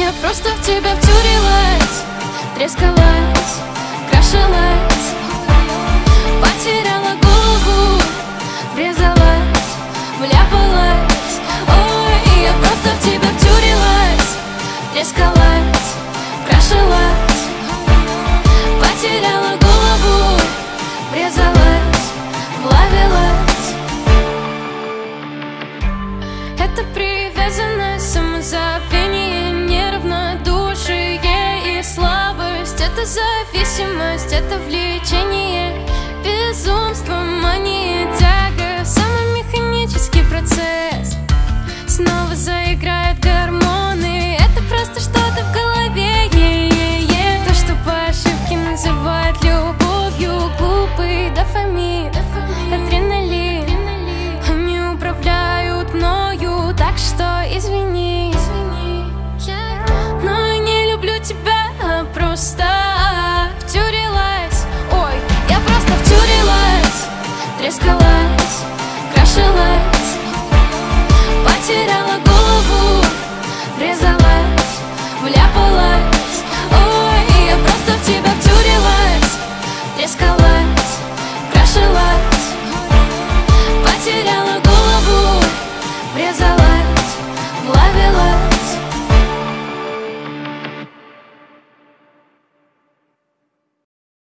Я просто в тебя втюрилась, трескалась, крашилась, потеряла голову, врезалась, вляпалась. Ой, я просто в тебя втюрилась, трескалась, крашилась, потеряла голову, врезалась, влавилась. Это привязанность, самозабвение, неравнодушие и слабость. Это зависимость, это влечение, безумство.